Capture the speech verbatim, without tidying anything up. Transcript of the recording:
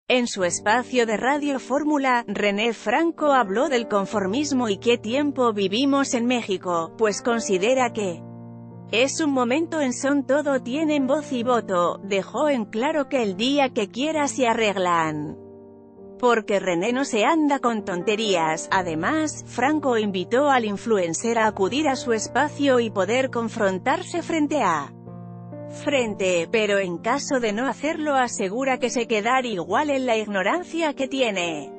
En su espacio de Radio Fórmula, René Franco habló del conformismo y qué tiempo vivimos en México, pues considera que es un momento en son todo tienen voz y voto. Dejó en claro que el día que quiera se arreglan. Porque René no se anda con tonterías. Además, Franco invitó al influencer a acudir a su espacio y poder confrontarse frente a frente, pero en caso de no hacerlo asegura que se quedar igual en la ignorancia que tiene.